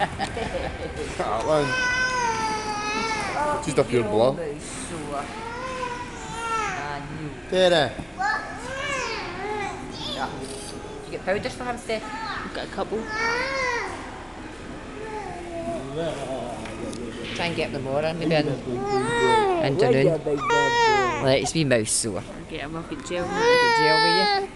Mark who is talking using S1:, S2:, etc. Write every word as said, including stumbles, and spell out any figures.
S1: Cartline. Just off your blow. There.
S2: Yeah. Did you get powders for him, Steph?
S3: I've got a couple.
S2: Try and get them more in, maybe in afternoon. Let his wee mouth sore.
S3: I'll get a rocket gel.
S2: Get gel with you.